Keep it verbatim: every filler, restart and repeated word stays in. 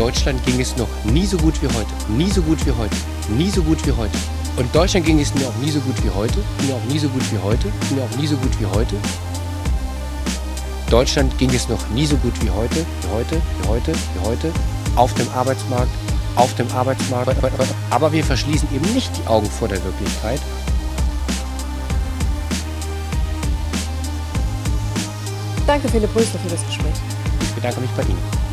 Deutschland ging es noch nie so gut wie heute. Nie so gut wie heute. Nie so gut wie heute. Und Deutschland ging es mir auch nie so gut wie heute. Mir auch nie so gut wie heute. Mir auch nie so gut wie heute. Deutschland ging es noch nie so gut wie heute. Wie heute. Wie heute. Wie heute. Auf dem Arbeitsmarkt. Auf dem Arbeitsmarkt. Aber wir verschließen eben nicht die Augen vor der Wirklichkeit. Danke, Philipp Rösler, für das Gespräch. Ich bedanke mich bei Ihnen.